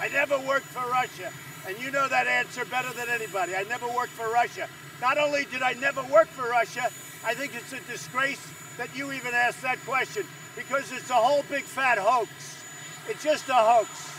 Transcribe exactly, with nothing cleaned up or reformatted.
I never worked for Russia. And you know that answer better than anybody. I never worked for Russia. Not only did I never work for Russia, I think it's a disgrace that you even asked that question, because it's a whole big fat hoax. It's just a hoax.